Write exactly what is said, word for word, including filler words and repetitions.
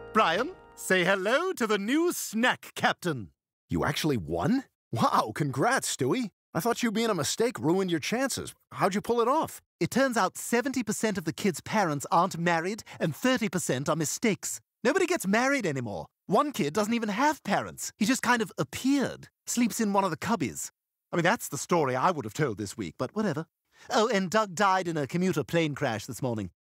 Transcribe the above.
Brian, say hello to the new snack captain. You actually won? Wow, congrats, Stewie. I thought you being a mistake ruined your chances. How'd you pull it off? It turns out seventy percent of the kids' parents aren't married and thirty percent are mistakes. Nobody gets married anymore. One kid doesn't even have parents. He just kind of appeared. Sleeps in one of the cubbies. I mean, that's the story I would have told this week, but whatever. Oh, and Doug died in a commuter plane crash this morning.